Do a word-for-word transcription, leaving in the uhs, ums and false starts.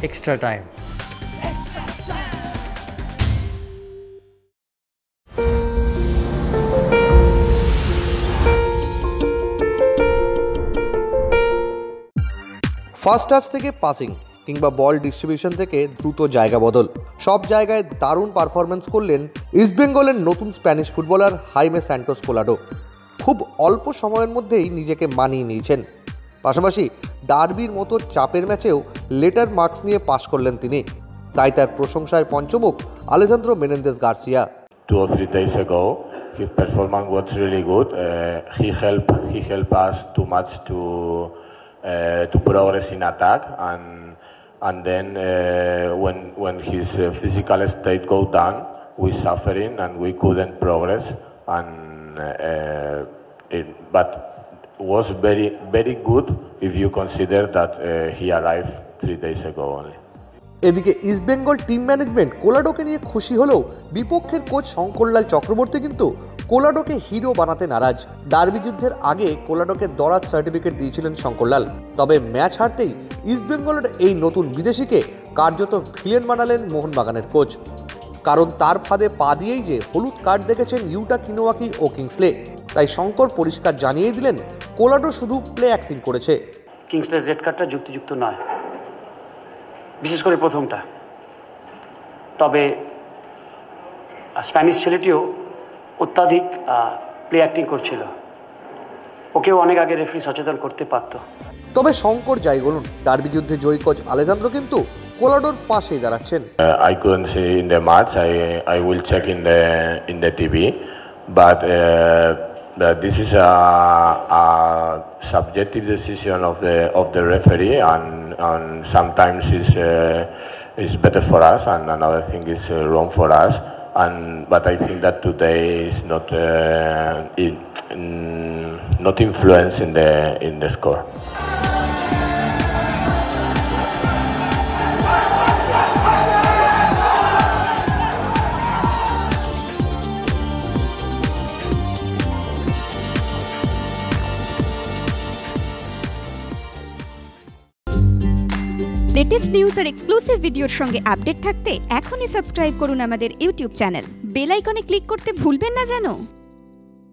extra time. First touch থেকে passing কিংবা ball distribution থেকে দ্রুত জায়গা বদল সব জায়গায় দারুণ পারফরমেন্স করলেন ইস্টবেঙ্গলের নতুন Spanish footballer Jaime Santos Colado. খুব অল্প সময়ের মধ্যেই নিজেকে মানিয়ে নিয়েছেন। পাশাপাশি ডার্বির মতো চাপের ম্যাচেও লেটার মার্কস নিয়ে পাস করলেন তিনি। তাই তার প্রশংসায় পঞ্চমুখ Alejandro Menendez Garcia. Two or three days ago, his performance was really good. Uh, he helped he helped us too much to uh, to progress in attack, and and then uh, when when his uh, physical state go down, we suffering and we couldn't progress. And uh, it, but was very very good if you consider that uh, he arrived three days ago only. এদিকে East Bengal team management কোলাডোকে নিয়ে খুশি হলেও বিপক্ষের coach Shankarlal Chakraborty কিন্তু কোলাডোকে hero বানাতে নারাজ। Derby যুদ্ধের আগে কোলাডোকে দরাজ সার্টিফিকেট দিয়েছিলেন শঙ্করলাল, তবে ম্যাচ হারতেই ইস্টবেঙ্গলের এই নতুন বিদেশিকে কার্যত ভিলেন বানালেন মোহনবাগানের কোচ। কারণ তার ফাঁদে পা দিয়েই যে হলুদ কার্ড দেখেছেন ইউটা কিনোয়াকি ও কিংসলে। তাই শঙ্কর পরিষ্কার জানিয়ে দিলেন কোলাডো শুধু প্লে অ্যাক্টিং করেছে। কিংসলের রেড কার্ডটা যুক্তিযুক্ত নয়, বিশেষ করে প্রথমটা। তবে স্প্যানিশ ছেলেটিও অত্যাধিক প্লে অ্যাক্টিং করছিল, ওকেও অনেক আগে রেফারি সচেতন করতে পারত। তবে শঙ্কর যাই বলুন, ডার্বি যুদ্ধে জয়ী কোচ আলেজান্দ্রো কিন্তু কোলাডোর পাশেই দাঁড়াচ্ছেন। I couldn't see in the match. I I will check in the in the T V, but uh, But this is a, a subjective decision of the of the referee, and, and sometimes is uh, is better for us, and another thing is uh, wrong for us. And but I think that today is not uh, in, in, not influence in the in the score. Latest news আর exclusive ভিডিওর সঙ্গে update থাকতে এখনই subscribe করুন আমাদের YouTube channel. Bell আইকনে click করতে ভুলবেন না যেন।